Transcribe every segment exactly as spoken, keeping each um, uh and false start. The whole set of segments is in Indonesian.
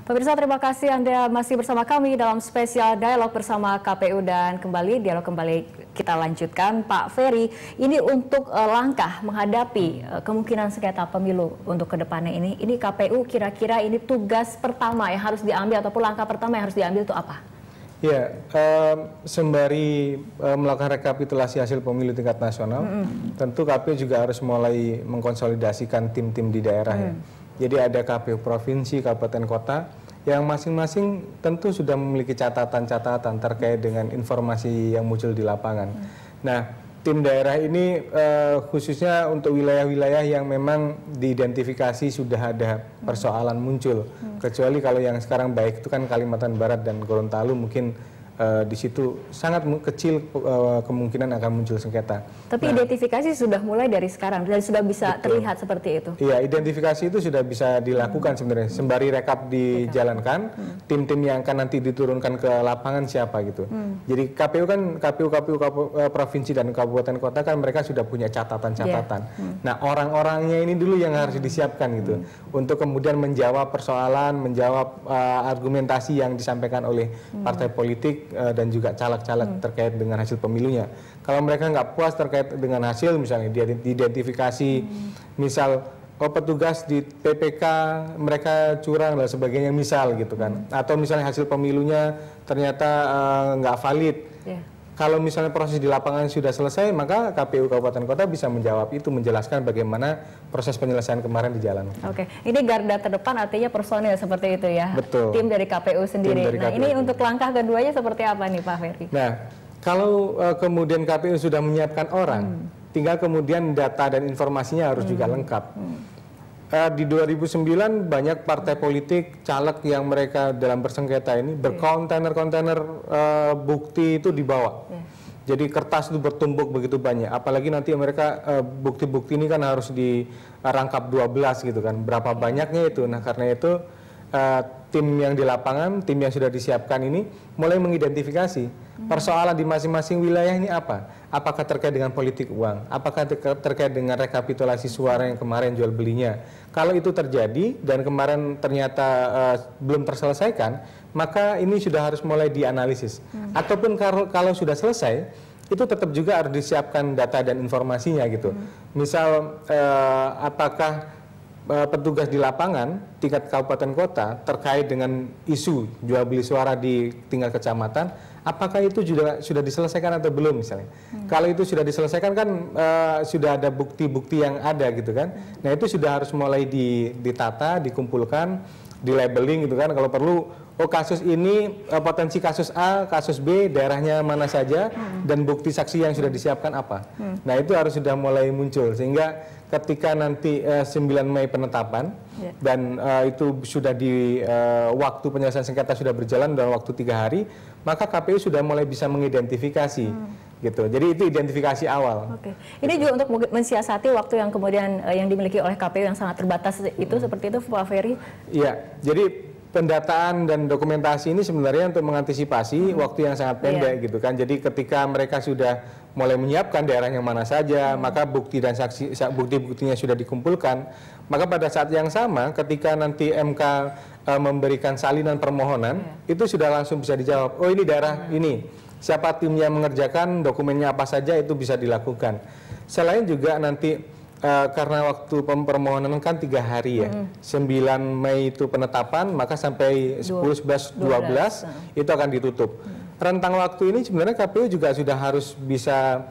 Pemirsa, terima kasih Anda masih bersama kami dalam spesial dialog bersama K P U, dan kembali dialog kembali kita lanjutkan. Pak Ferry, ini untuk uh, langkah menghadapi uh, kemungkinan sengketa pemilu untuk kedepannya ini, ini K P U kira-kira ini tugas pertama yang harus diambil ataupun langkah pertama yang harus diambil itu apa? Ya, uh, sembari uh, melakukan rekapitulasi hasil pemilu tingkat nasional, mm-hmm. tentu K P U juga harus mulai mengkonsolidasikan tim-tim di daerah. Mm. Ya. Jadi ada K P U provinsi, kabupaten, kota, yang masing-masing tentu sudah memiliki catatan-catatan terkait dengan informasi yang muncul di lapangan. Mm. Nah, tim daerah ini uh, khususnya untuk wilayah-wilayah yang memang diidentifikasi sudah ada persoalan muncul. Hmm. Kecuali kalau yang sekarang baik itu kan Kalimantan Barat dan Gorontalo, mungkin uh, di situ sangat kecil uh, kemungkinan akan muncul sengketa. Tapi nah, identifikasi sudah mulai dari sekarang dan sudah bisa betul. terlihat seperti itu. Iya, identifikasi itu sudah bisa dilakukan hmm. sebenarnya. Sembari rekap dijalankan, tim-tim hmm. yang akan nanti diturunkan ke lapangan siapa gitu. Hmm. Jadi K P U kan K P U K P U, K P U provinsi dan kabupaten kota kan mereka sudah punya catatan-catatan. Yeah. Hmm. Nah, orang-orangnya ini dulu yang harus disiapkan gitu hmm. untuk kemudian menjawab persoalan, menjawab uh, argumentasi yang disampaikan oleh hmm. partai politik uh, dan juga caleg-caleg hmm. terkait dengan hasil pemilunya. Kalau mereka nggak puas terkait dengan hasil, misalnya diidentifikasi, hmm. misal oh petugas di P P K mereka curang dan sebagainya, misal gitu kan, hmm. atau misalnya hasil pemilunya ternyata uh, nggak valid. Yeah. Kalau misalnya proses di lapangan sudah selesai, maka K P U kabupaten kota bisa menjawab itu, menjelaskan bagaimana proses penyelesaian kemarin di jalan. Oke, ini garda terdepan artinya personil seperti itu ya. Betul. Tim dari K P U sendiri. Nah, K P U ini itu. Untuk langkah keduanya seperti apa nih Pak Ferry? Nah, kalau uh, kemudian K P U sudah menyiapkan orang, hmm. tinggal kemudian data dan informasinya harus hmm. juga lengkap. Hmm. Uh, di dua ribu sembilan banyak partai politik, caleg yang mereka dalam bersengketa ini berkontainer-kontainer uh, bukti itu dibawa. Yeah. Jadi kertas itu bertumpuk begitu banyak. Apalagi nanti mereka bukti-bukti uh, ini kan harus dirangkap dua belas gitu kan. Berapa banyaknya itu. Nah, karena itu uh, tim yang di lapangan, tim yang sudah disiapkan ini mulai mengidentifikasi hmm. persoalan di masing-masing wilayah ini apa. Apakah terkait dengan politik uang? Apakah terkait dengan rekapitulasi suara yang kemarin jual belinya? Kalau itu terjadi dan kemarin ternyata uh, belum terselesaikan, maka ini sudah harus mulai dianalisis. Hmm. Ataupun kalau, kalau sudah selesai, itu tetap juga harus disiapkan data dan informasinya gitu. Hmm. Misal uh, apakah uh, petugas di lapangan tingkat kabupaten kota terkait dengan isu jual beli suara di tingkat kecamatan, apakah itu juga sudah diselesaikan atau belum misalnya? Hmm. Kalau itu sudah diselesaikan kan uh, sudah ada bukti-bukti yang ada gitu kan. Hmm. Nah, itu sudah harus mulai ditata, dikumpulkan, di labeling gitu kan. Kalau perlu, oh kasus ini uh, potensi kasus A, kasus B, daerahnya mana saja, hmm. dan bukti saksi yang sudah disiapkan apa. Hmm. Nah, itu harus sudah mulai muncul sehingga ketika nanti uh, sembilan Mei penetapan yeah. dan uh, itu sudah di uh, waktu penyelesaian sengketa sudah berjalan dalam waktu tiga hari, maka K P U sudah mulai bisa mengidentifikasi hmm. gitu. Jadi itu identifikasi awal. Oke. Ini juga untuk mensiasati waktu yang kemudian uh, yang dimiliki oleh K P U yang sangat terbatas itu hmm. seperti itu Pak Ferry? Iya. Jadi pendataan dan dokumentasi ini sebenarnya untuk mengantisipasi hmm. waktu yang sangat pendek yeah. gitu kan. Jadi ketika mereka sudah mulai menyiapkan daerah yang mana saja, hmm. maka bukti dan saksi bukti-buktinya sudah dikumpulkan, maka pada saat yang sama ketika nanti M K uh, memberikan salinan permohonan, yeah. itu sudah langsung bisa dijawab. Oh, ini daerah hmm. ini. Siapa tim yang mengerjakan, dokumennya apa saja, itu bisa dilakukan. Selain juga nanti Uh, karena waktu permohonan kan tiga hari ya, mm. sembilan Mei itu penetapan, maka sampai sepuluh, sebelas, dua belas itu akan ditutup. Mm. Rentang waktu ini sebenarnya K P U juga sudah harus bisa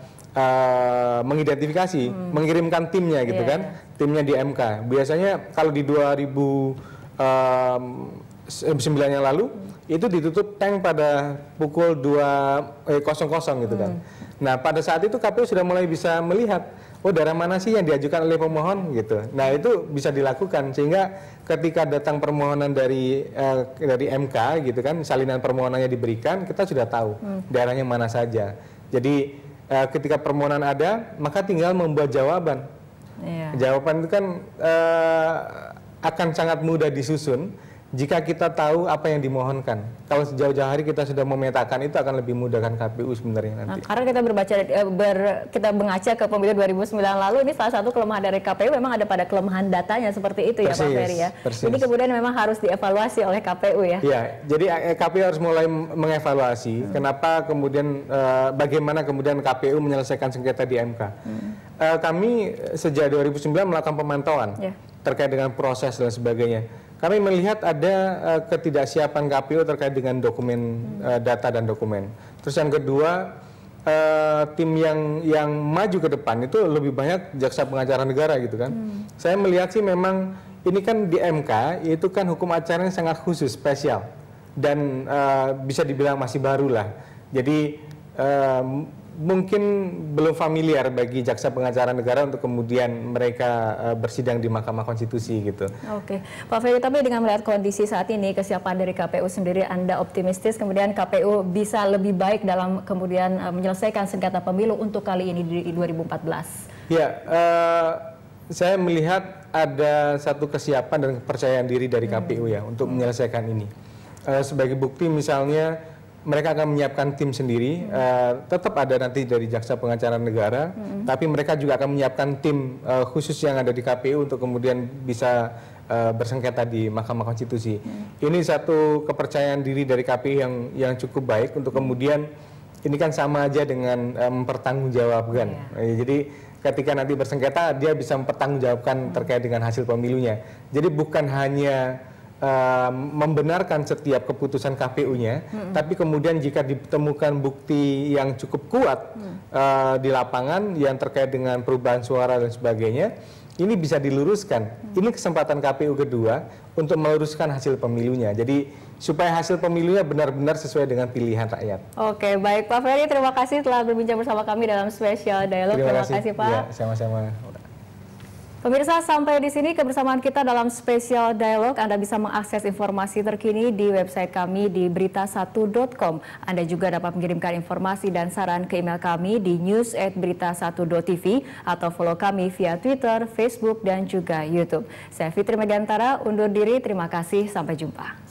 uh, mengidentifikasi, mm. mengirimkan timnya gitu yeah, kan, yeah. timnya di M K. Biasanya kalau di dua ribu sembilan yang lalu, mm. itu ditutup tank pada pukul dua nol nol gitu kan. Mm. Nah, pada saat itu K P U sudah mulai bisa melihat, oh daerah mana sih yang diajukan oleh pemohon gitu. Nah, itu bisa dilakukan sehingga ketika datang permohonan dari uh, dari M K gitu kan, salinan permohonannya diberikan, kita sudah tahu hmm. daerahnya mana saja. Jadi uh, ketika permohonan ada, maka tinggal membuat jawaban. Yeah. Jawaban itu kan uh, akan sangat mudah disusun jika kita tahu apa yang dimohonkan. Kalau sejauh-jauh hari kita sudah memetakan, itu akan lebih mudah kan K P U sebenarnya nanti. Nah, karena kita berbaca ber, kita mengaca ke pemilu dua ribu sembilan lalu, ini salah satu kelemahan dari K P U memang ada pada kelemahan datanya seperti itu ya persis, Pak Ferry ya. Persis. Ini kemudian memang harus dievaluasi oleh K P U ya. Iya, jadi K P U harus mulai mengevaluasi hmm. kenapa kemudian uh, bagaimana kemudian K P U menyelesaikan sengketa di M K. Hmm. Uh, kami sejak dua ribu sembilan melakukan pemantauan yeah. terkait dengan proses dan sebagainya. Kami melihat ada uh, ketidaksiapan K P U terkait dengan dokumen uh, data dan dokumen. Terus yang kedua, uh, tim yang yang maju ke depan itu lebih banyak jaksa pengacara negara gitu kan. Hmm. Saya melihat sih memang ini kan di M K itu kan hukum acaranya sangat khusus, spesial dan uh, bisa dibilang masih baru lah. Jadi uh, mungkin belum familiar bagi jaksa pengacara negara untuk kemudian mereka uh, bersidang di Mahkamah Konstitusi gitu. Oke, Pak Ferry, tapi dengan melihat kondisi saat ini, kesiapan dari K P U sendiri, Anda optimistis kemudian K P U bisa lebih baik dalam kemudian uh, menyelesaikan sengketa pemilu untuk kali ini di dua ribu empat belas? Ya, uh, saya melihat ada satu kesiapan dan kepercayaan diri dari K P U ya hmm. untuk menyelesaikan ini. Uh, sebagai bukti misalnya, mereka akan menyiapkan tim sendiri, hmm. uh, tetap ada nanti dari jaksa pengacara negara, hmm. tapi mereka juga akan menyiapkan tim uh, khusus yang ada di K P U untuk kemudian bisa uh, bersengketa di Mahkamah Konstitusi. Hmm. Ini satu kepercayaan diri dari K P U yang yang cukup baik untuk kemudian ini kan sama aja dengan uh, mempertanggungjawabkan. Yeah. Uh, jadi ketika nanti bersengketa dia bisa mempertanggungjawabkan hmm. terkait dengan hasil pemilunya. Jadi bukan hanya Uh, membenarkan setiap keputusan K P U-nya, hmm. tapi kemudian jika ditemukan bukti yang cukup kuat hmm. uh, di lapangan yang terkait dengan perubahan suara dan sebagainya, ini bisa diluruskan. Hmm. Ini kesempatan K P U kedua untuk meluruskan hasil pemilunya. Jadi supaya hasil pemilunya benar-benar sesuai dengan pilihan rakyat. Oke, baik Pak Ferry, terima kasih telah berbincang bersama kami dalam Special Dialog. Terima, terima kasih. kasih Pak. Ya, sama-sama. Pemirsa, sampai di sini kebersamaan kita dalam Special Dialog. Anda bisa mengakses informasi terkini di website kami di berita satu dot com. Anda juga dapat mengirimkan informasi dan saran ke email kami di news at berita satu dot t v atau follow kami via Twitter, Facebook, dan juga YouTube. Saya Fitri Mediantara, undur diri. Terima kasih, sampai jumpa.